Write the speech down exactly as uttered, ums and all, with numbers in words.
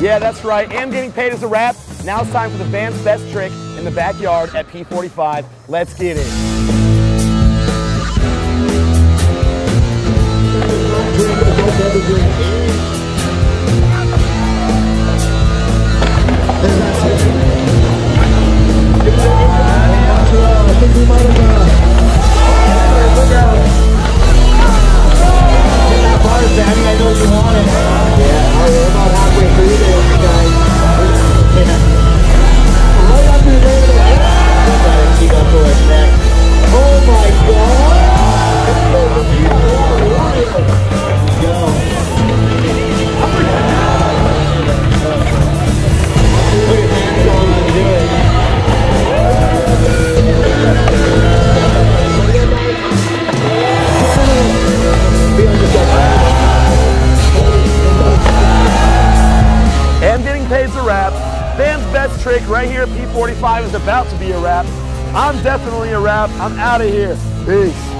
Yeah, that's right. Am getting paid is a wrap. Now it's time for the Van's best trick in the backyard at P forty-five. Let's get it. I think we might have uh, that bar, Sammy. I know you want it. Yeah, we're about halfway through there, guys. Yeah. Right up your name. Gotta keep up to us next. Oh my God! Go. Put your hands on and do it. Am getting paid is a wrap. Van's best trick right here at P forty-five is about to be a wrap. I'm definitely a wrap. I'm out of here. Peace.